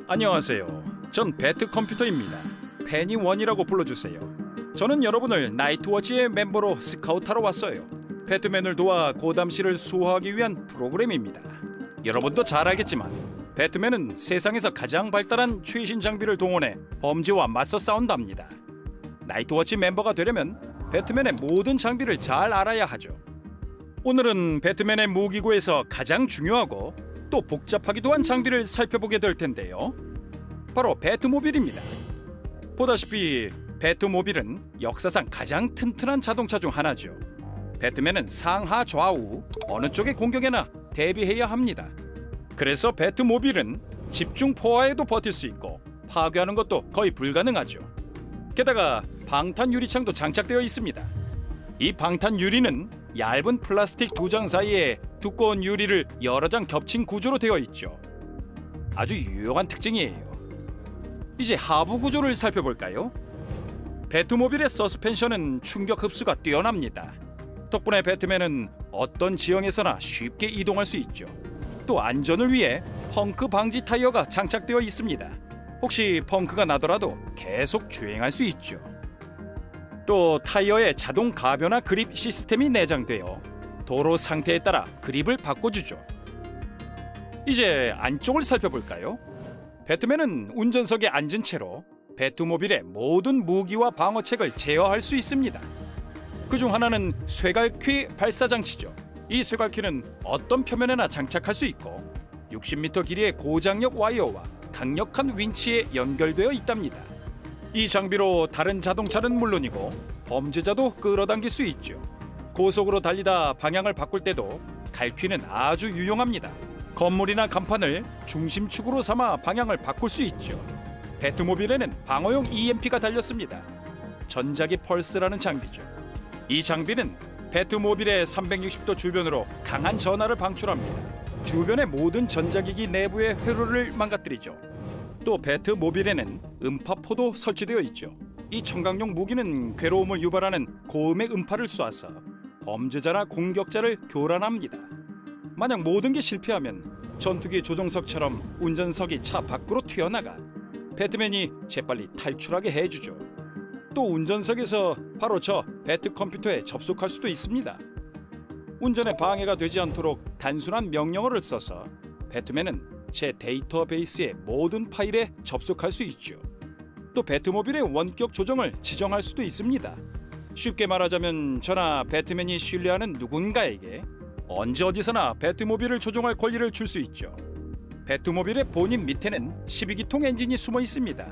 안녕하세요. 전 배트 컴퓨터입니다. 페니원이라고 불러주세요. 저는 여러분을 나이트워치의 멤버로 스카우트하러 왔어요. 배트맨을 도와 고담시를 수호하기 위한 프로그램입니다. 여러분도 잘 알겠지만 배트맨은 세상에서 가장 발달한 최신 장비를 동원해 범죄와 맞서 싸운답니다. 나이트워치 멤버가 되려면 배트맨의 모든 장비를 잘 알아야 하죠. 오늘은 배트맨의 무기고에서 가장 중요하고 또 복잡하기도 한 장비를 살펴보게 될 텐데요. 바로 배트모빌입니다. 보다시피 배트모빌은 역사상 가장 튼튼한 자동차 중 하나죠. 배트맨은 상하 좌우 어느 쪽의 공격에나 대비해야 합니다. 그래서 배트모빌은 집중 포화에도 버틸 수 있고 파괴하는 것도 거의 불가능하죠. 게다가 방탄 유리창도 장착되어 있습니다. 이 방탄 유리는 얇은 플라스틱 두 장 사이에 두꺼운 유리를 여러 장 겹친 구조로 되어 있죠. 아주 유용한 특징이에요. 이제 하부 구조를 살펴볼까요? 배트모빌의 서스펜션은 충격 흡수가 뛰어납니다. 덕분에 배트맨은 어떤 지형에서나 쉽게 이동할 수 있죠. 또 안전을 위해 펑크 방지 타이어가 장착되어 있습니다. 혹시 펑크가 나더라도 계속 주행할 수 있죠. 또 타이어에 자동 가변화 그립 시스템이 내장되어 도로 상태에 따라 그립을 바꿔주죠. 이제 안쪽을 살펴볼까요? 배트맨은 운전석에 앉은 채로 배트모빌의 모든 무기와 방어책을 제어할 수 있습니다. 그중 하나는 쇠갈퀴 발사장치죠. 이 쇠갈퀴는 어떤 표면에나 장착할 수 있고 60m 길이의 고장력 와이어와 강력한 윈치에 연결되어 있답니다. 이 장비로 다른 자동차는 물론이고 범죄자도 끌어당길 수 있죠. 고속으로 달리다 방향을 바꿀 때도 갈퀴는 아주 유용합니다. 건물이나 간판을 중심축으로 삼아 방향을 바꿀 수 있죠. 배트모빌에는 방어용 EMP가 달렸습니다. 전자기 펄스라는 장비죠. 이 장비는 배트모빌의 360도 주변으로 강한 전하를 방출합니다. 주변의 모든 전자기기 내부의 회로를 망가뜨리죠. 또 배트모빌에는 음파포도 설치되어 있죠. 이 청각용 무기는 괴로움을 유발하는 고음의 음파를 쏘아서 범죄자나 공격자를 교란합니다. 만약 모든 게 실패하면 전투기 조종석처럼 운전석이 차 밖으로 튀어나가 배트맨이 재빨리 탈출하게 해주죠. 또 운전석에서 바로 저 배트 컴퓨터에 접속할 수도 있습니다. 운전에 방해가 되지 않도록 단순한 명령어를 써서 배트맨은 제 데이터베이스의 모든 파일에 접속할 수 있죠. 또 배트모빌의 원격 조정을 지정할 수도 있습니다. 쉽게 말하자면 저나 배트맨이 신뢰하는 누군가에게 언제 어디서나 배트모빌을 조종할 권리를 줄 수 있죠. 배트모빌의 본인 밑에는 12기통 엔진이 숨어 있습니다.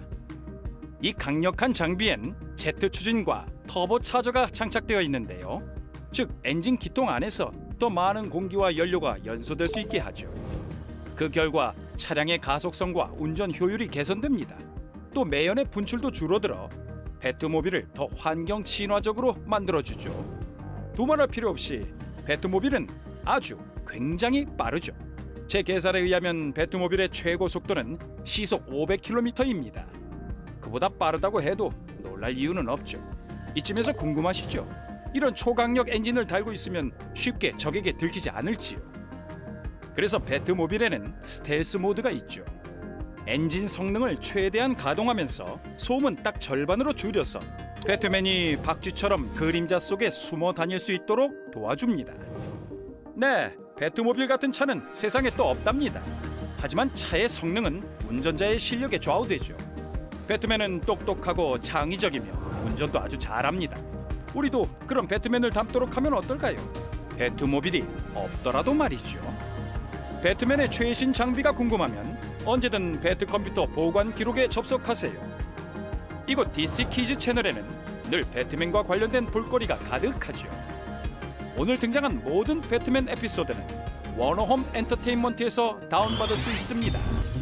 이 강력한 장비엔 제트 추진과 터보 차저가 장착되어 있는데요. 즉 엔진 기통 안에서 더 많은 공기와 연료가 연소될 수 있게 하죠. 그 결과 차량의 가속성과 운전 효율이 개선됩니다. 또 매연의 분출도 줄어들어 배트모빌을 더 환경 친화적으로 만들어주죠. 두말할 필요 없이 배트모빌은 아주 굉장히 빠르죠. 제 계산에 의하면 배트모빌의 최고 속도는 시속 500km입니다. 그보다 빠르다고 해도 놀랄 이유는 없죠. 이쯤에서 궁금하시죠? 이런 초강력 엔진을 달고 있으면 쉽게 적에게 들키지 않을지요. 그래서 배트모빌에는 스텔스 모드가 있죠. 엔진 성능을 최대한 가동하면서 소음은 딱 절반으로 줄여서 배트맨이 박쥐처럼 그림자 속에 숨어 다닐 수 있도록 도와줍니다. 네, 배트모빌 같은 차는 세상에 또 없답니다. 하지만 차의 성능은 운전자의 실력에 좌우되죠. 배트맨은 똑똑하고 창의적이며 운전도 아주 잘합니다. 우리도 그런 배트맨을 닮도록 하면 어떨까요? 배트모빌이 없더라도 말이죠. 배트맨의 최신 장비가 궁금하면 언제든 배트 컴퓨터 보관 기록에 접속하세요. 이곳 DC 키즈 채널에는 늘 배트맨과 관련된 볼거리가 가득하죠. 오늘 등장한 모든 배트맨 에피소드는 워너홈 엔터테인먼트에서 다운받을 수 있습니다.